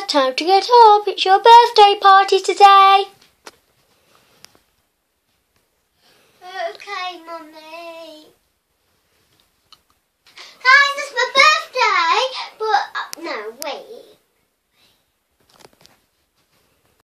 time to get up. It's your birthday party today.